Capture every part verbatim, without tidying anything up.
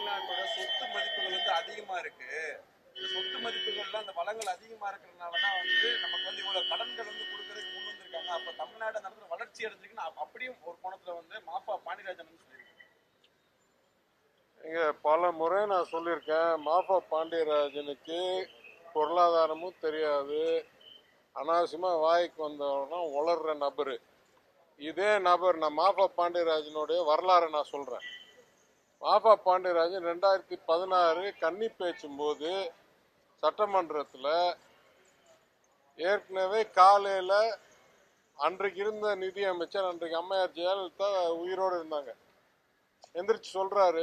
தமிழ்நாட்டோட சொத்து மதிப்புகள் வந்து அதிகமா இருக்கு. இந்த சொத்து மதிப்புகள்ல அந்த வளங்கள் அதிகமா இருக்கிறதுனாலதான் வந்து நமக்கு வந்து இவ்வளவு கடன்கள் வந்து கொடுக்கறதுக்கு முன் வந்திருக்காங்க. அப்ப தமிழ்நாடு அந்த இடத்துல வளர்ச்சி அடைஞ்சிருக்குன்னு அப்படியும் ஒரு கோணத்துல வந்து மாஃபா பாண்டியராஜன் வந்து சொல்லியிருக்காங்க. இங்க பல முறை நான் சொல்லியிருக்கேன், மாஃபா பாண்டியராஜனுக்கு பொருளாதாரமும் தெரியாது, அனாவசியமா வாய்க்கு வந்தவனா வளர்ற நபரு. இதே நபர் நான் மாஃபா பாண்டியராஜனுடைய வரலாறு நான் சொல்றேன். மாஃபா பாண்டியராஜன் ரெண்டாயிரத்தி பதினாறு கன்னி பேச்சும்போது சட்டமன்றத்தில் ஏற்கனவே காலையில அன்றைக்கு இருந்த நிதி அமைச்சர் அன்றைக்கு அம்மையார் ஜெயலலிதா உயிரோடு இருந்தாங்க. எந்திரிச்சு சொல்றாரு,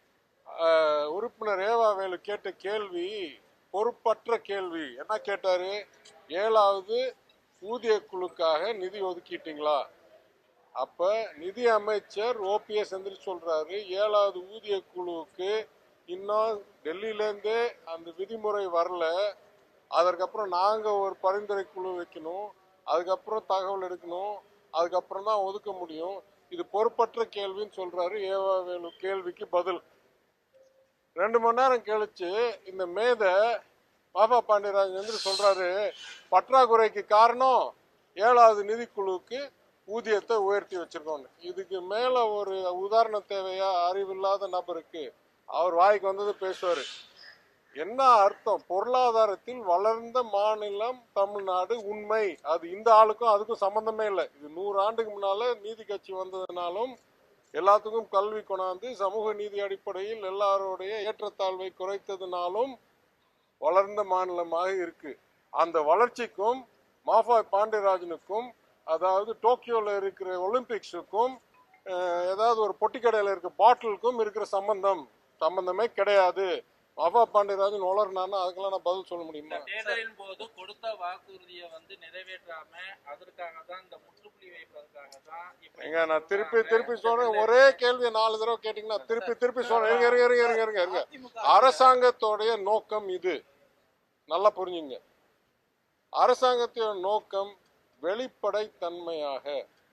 உறுப்பினர் ஏவாவேலு கேட்ட கேள்வி பொறுப்பற்ற கேள்வி. என்ன கேட்டாரு? ஏழாவது ஊதிய குழுக்காக நிதி ஒதுக்கிட்டீங்களா? அப்ப நிதி அமைச்சர் ஓபிஎஸ் எந்திரிச்சு சொல்றாரு, ஏழாவது ஊதிய குழுவுக்கு இன்னும் டெல்லியிலேருந்தே அந்த விதிமுறை வரல, அதற்கப்புறம் நாங்க ஒரு பரிந்துரை குழு வைக்கணும், அதுக்கப்புறம் தகவல் எடுக்கணும், அதுக்கப்புறம் தான் ஒதுக்க முடியும். இது பொறுப்பற்ற கேள்வின்னு சொல்றாரு ஏவாவேலு கேள்விக்கு பதில். ரெண்டு மணி நேரம் கழிச்சு இந்த மேத மாஃபா பாண்டியராஜன் வந்து சொல்றாரு, பற்றாக்குறைக்கு காரணம் ஏழாவது நிதிக்குழுவுக்கு ஊதியத்தை உயர்த்தி வச்சிருக்கோம். இதுக்கு மேல ஒரு உதாரணம் தேவையா? அறிவில்லாத நபருக்கு அவர் வாய்க்கு வந்தது பேசுவாரு. என்ன அர்த்தம்? பொருளாதாரத்தில் வளர்ந்த மாநிலம் தமிழ்நாடு, உண்மை. அது இந்த ஆளுக்கும் அதுக்கும் சம்பந்தமே இல்லை. இது நூறு ஆண்டுக்கு முன்னால நீதி கட்சி வந்ததுனாலும் எல்லாத்துக்கும் கல்வி கொண்டாந்து சமூக நீதி அடிப்படையில் எல்லாருடைய ஏற்றத்தாழ்வை குறைத்ததுனாலும் வளர்ந்த மாநிலமாக இருக்கு. அந்த வளர்ச்சிக்கும் மாஃபா பாண்டியராஜனுக்கும், அதாவது டோக்கியோல இருக்கிற ஒலிம்பிக்ஸுக்கும் ஏதாவது ஒரு பொட்டிக்கடையில் இருக்க பாட்டிலுக்கும் இருக்கிற சம்பந்தம் சம்பந்தமே கிடையாது. மாஃபா பாண்டியராஜன் வளர்னான்னா அதுக்கெல்லாம் நான் பதில் சொல்ல முடியுமா? தேர்தலின் போது கொடுத்த வாக்குறுதியை வந்து நிறைவேற்றாம அதற்காக தான் இந்த முற்றுப்புள்ளி வைப்பதற்காக தான் எங்க நான் திருப்பி திருப்பி சொல்றேன். ஒரே கேள்வியை நாலு தடவை கேட்டீங்கன்னா திருப்பி திருப்பி சொல்றேன். இருங்க இருங்க இருங்க இருங்க இருங்க அரசாங்கத்தோடைய நோக்கம் இது, நல்லா புரிஞ்சுங்க. அரசாங்கத்தோட நோக்கம் வெளிப்படை தன்மையாக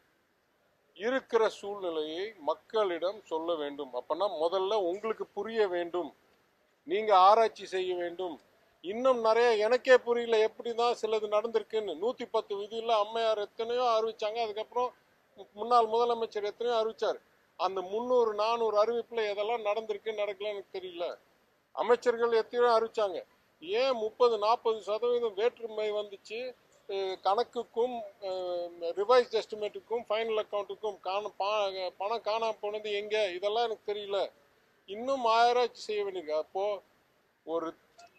இருக்கிற சூழ்நிலையை மக்களிடம் சொல்ல வேண்டும். அப்பனா முதல்ல உங்களுக்கு புரிய வேண்டும், நீங்க ஆராய்ச்சி செய்ய வேண்டும். இன்னும் நிறைய எனக்கே புரியல எப்படிதான் சிலது நடந்திருக்குன்னு. நூத்தி பத்து விதியில அம்மையார் எத்தனையோ அறிவிச்சாங்க, அதுக்கப்புறம் முன்னாள் முதலமைச்சர் எத்தனையோ அறிவிச்சார். அந்த முன்னூறு நானூறு அறிவிப்புல எதெல்லாம் நடந்திருக்கு நடக்கல எனக்கு தெரியல. அமைச்சர்கள் எத்தனையோ அறிவிச்சாங்க. ஏன் முப்பது நாற்பது சதவீதம் வேற்றுமை வந்துச்சு? கணக்குக்கும் ரிவைஸ் எஸ்டிமேட்டுக்கும் ஃபைனல் அக்கௌண்ட்டுக்கும் காண பணம் காணாம போனது எங்க? இதெல்லாம் எனக்கு தெரியல. இன்னும் ஆராய்ச்சி செய்ய வேண்டியிருக்கு. அப்போ ஒரு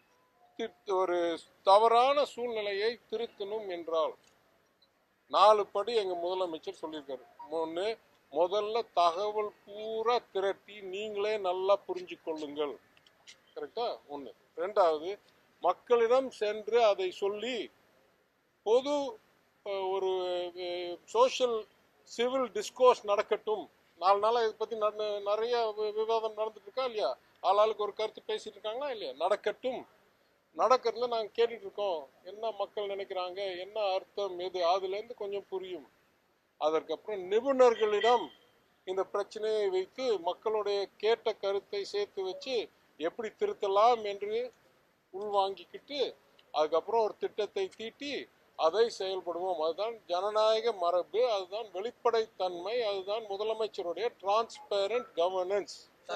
ஒரு தவறான சூழ்நிலையை திருத்தணும் என்றால் நாலு படி எங்க முதலமைச்சர் சொல்லியிருக்காரு. ஒன்று, முதல்ல தகவல் பூரா திரட்டி நீங்களே நல்லா புரிஞ்சு கொள்ளுங்கள். கரெக்டா? ஒன்று. ரெண்டாவது, மக்களிடம் சென்று அதை சொல்லி பொது ஒரு சோஷியல் சிவில் டிஸ்கோர்ஸ் நடக்கட்டும். நாலு நாளா இதை பத்தி நிறைய விவாதம் நடந்துட்டு இருக்கா இல்லையா? ஆளாளுக்கு ஒரு கருத்து பேசிட்டு இருக்காங்களா இல்லையா? நடக்கட்டும். நடக்கிறதுல நாங்கள் கேட்டுட்டு இருக்கோம், என்ன மக்கள் நினைக்கிறாங்க, என்ன அர்த்தம், எது, அதுல இருந்து கொஞ்சம் புரியும். அதற்கப்புறம் நிபுணர்களிடம் இந்த பிரச்சனையை வைத்து மக்களுடைய கேட்ட கருத்தை சேர்த்து வச்சு எப்படி திருத்தலாம் என்று உள்வாங்கிக்கிட்டு அதுக்கப்புறம் ஒரு திட்டத்தை தீட்டி அதை செயல்படுவோம். அதுதான் ஜனநாயக மரபு, அதுதான் வெளிப்படைத்தன்மை, அதுதான் முதலமைச்சருடைய டிரான்ஸ்பேரண்ட் கவர்னன்ஸ்.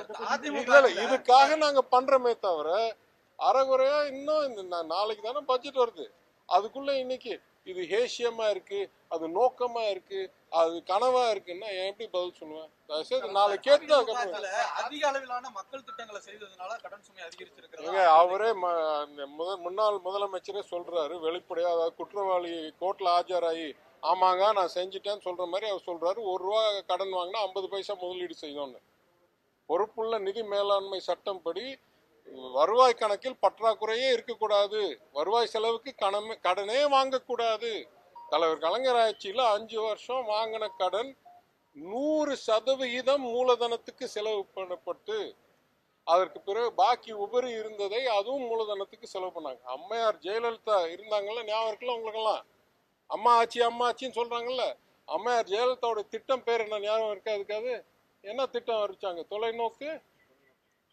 இதுக்காக நாங்க பண்றோமே தவிர அறகுறையா இன்னும் இந்த நாளைக்கு தானே பட்ஜெட் வருது, அதுக்குள்ள இன்னைக்கு இது ஹேஷியமா இருக்கு, அது நோக்கமா இருக்கு, அது கனவா இருக்குன்னா எப்படி பதில் சொல்லுவேன்? நாளைக்கு கேட்டு அதிக அளவிலான மக்கள் திட்டங்களை செய்ததுனால கடன் சுமை அதிகரிச்சிருக்காங்க. அவரே முன்னாள் முதலமைச்சரே சொல்றாரு வெளிப்படையா, அதாவது குற்றவாளி கோர்ட்ல ஆஜராகி ஆமாங்க நான் செஞ்சுட்டேன்னு சொல்ற மாதிரி அவர் சொல்றாரு. ஒரு ரூபா கடன் வாங்கினா ஐம்பது பைசா முதலீடு செய்யணும்னு. பொறுப்புள்ள நிதி மேலாண்மை சட்டம் படி வருவாய் கணக்கில் பற்றாக்குறையே இருக்கக்கூடாது, வருவாய் செலவுக்கு கணமே கடனே வாங்கக்கூடாது. தலைவர் கலைஞர் ஆட்சியில் அஞ்சு வருஷம் வாங்கின கடன் நூறு சதவிகிதம் மூலதனத்துக்கு செலவு பண்ணப்பட்டு அதற்கு பிறகு பாக்கி உபரி இருந்ததை அதுவும் மூலதனத்துக்கு செலவு பண்ணாங்க. அம்மையார் ஜெயலலிதா இருந்தாங்கல்ல, ஞாபகம் இருக்குல்ல உங்களுக்கெல்லாம்? அம்மா ஆட்சி அம்மா ஆட்சின்னு சொல்றாங்கல்ல, அம்மையார் ஜெயலலிதாவோட திட்டம் பேர் என்ன ஞாபகம் இருக்கா? அதுக்காது என்ன திட்டம் அறிவிச்சாங்க? தொலைநோக்கு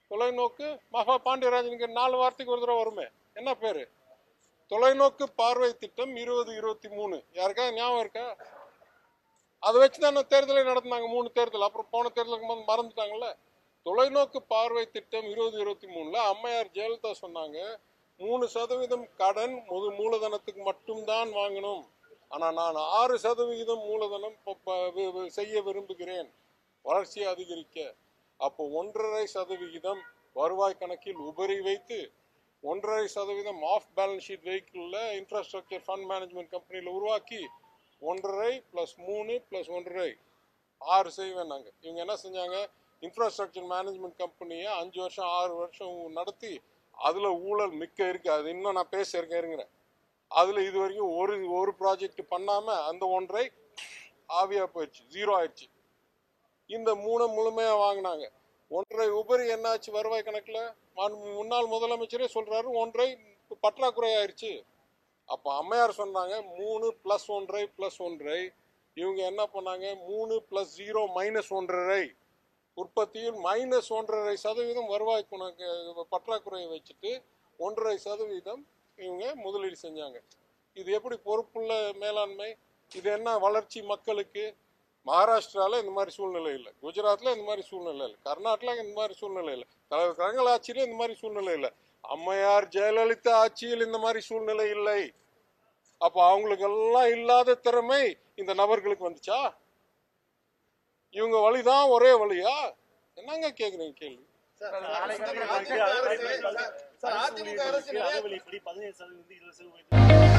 தொலைநோக்கு மகா பாண்டியராஜனுக்கு நாலு வார்த்தைக்கு ஒரு தடவை வருமே, என்ன பேரு? தொலைநோக்கு பார்வை திட்டம் இருபது இருபத்தி மூணு. யாருக்கா ஞாபகம் இருக்கா? அதை வச்சுதானே தேர்தலை நடத்தினாங்க, மூணு தேர்தல். அப்புறம் போன தேர்தலுக்கு போது மறந்துட்டாங்கல்ல. தொலைநோக்கு பார்வை திட்டம் இருபது இருபத்தி மூணுல அம்மையார் ஜெயலலிதா சொன்னாங்க, மூணு சதவீதம் கடன் முழு மூலதனத்துக்கு மட்டும்தான் வாங்கணும், ஆனா நான் ஆறு சதவிகிதம் மூலதனம் செய்ய விரும்புகிறேன் வளர்ச்சியை அதிகரிக்க. அப்போ ஒன்றரை சதவிகிதம் வருவாய் கணக்கில் உபரி வைத்து ஒன்றரை சதவீதம் ஆஃப் பேலன்ஸ் ஷீட் வெஹிக்கிள்ல இன்ஃப்ராஸ்ட்ரக்சர் ஃபண்ட் மேனேஜ்மெண்ட் கம்பெனியில் உருவாக்கி ஒன்றரை பிளஸ் மூணு பிளஸ் ஒன்றரை ஆறு செய்வேன் நாங்கள். இவங்க என்ன செஞ்சாங்க, இன்ஃப்ராஸ்ட்ரக்சர் மேனேஜ்மெண்ட் கம்பெனியை அஞ்சு வருஷம் ஆறு வருஷம் நடத்தி அதுல ஊழல் மிக்க இருக்கு. அது இன்னும் நான் பேச இருக்கேன் இருங்கிறேன். அதுல இது வரைக்கும் ஒரு ஒரு ப்ராஜெக்ட் பண்ணாம அந்த ஒன்றை ஆவியா போயிடுச்சு, ஜீரோ ஆயிடுச்சு. இந்த மூணு முழுமையா வாங்கினாங்க. ஒன்றை உபரி என்னாச்சு வருவாய் கணக்குல? முன்னாள் முதலமைச்சரே சொல்றாரு ஒன்றை பற்றாக்குறை ஆயிடுச்சு. அப்ப அம்மையார் சொன்னாங்க மூணு பிளஸ் ஒன்றை பிளஸ் ஒன்றை. இவங்க என்ன பண்ணாங்க, மூணு பிளஸ் ஜீரோ மைனஸ் ஒன்றரை. உற்பத்தியில் மைனஸ் ஒன்றரை சதவீதம் வருவாய் பற்றாக்குறையை வச்சுட்டு ஒன்றரை சதவீதம் இவங்க முதலீடு செஞ்சாங்க. இது எப்படி பொறுப்புள்ள மேலாண்மை? இது என்ன வளர்ச்சி மக்களுக்கு? மகாராஷ்டிரால இந்த மாதிரி சூழ்நிலை இல்லை, குஜராத்ல இந்த மாதிரி சூழ்நிலை இல்லை, கர்நாடகா இந்த மாதிரி சூழ்நிலை இல்லை, தலைவர் கலைஞர் ஆட்சியில இந்த மாதிரி சூழ்நிலை இல்லை, அம்மையார் ஜெயலலிதா ஆட்சியில் இந்த மாதிரி சூழ்நிலை இல்லை. அப்ப அவங்களுக்கு எல்லாம் இல்லாத திறமை இந்த நபர்களுக்கு வந்துச்சா? இவங்க வழிதான் ஒரே வழியா? என்னங்க கேக்குறீங்க கேள்வி? அதிமுக அரசு